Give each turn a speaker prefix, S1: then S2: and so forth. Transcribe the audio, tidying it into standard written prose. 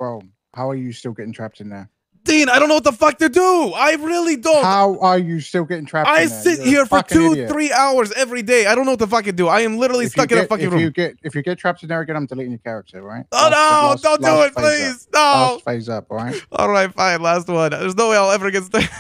S1: bro, how are you still getting trapped in there?
S2: Dean, I don't know what the fuck to do. I really don't.
S1: How are you still getting trapped in there?
S2: I sit
S1: You're
S2: here for
S1: fucking
S2: 2-3
S1: idiot.
S2: hours every day. I don't know what to fucking do. I am literally stuck in a fucking room.
S1: If you get trapped in there again, I'm deleting your character, right?
S2: Oh no, don't do it, please. No.
S1: Last phase up, all right?
S2: All right, fine. Last one. There's no way I'll ever get stuck.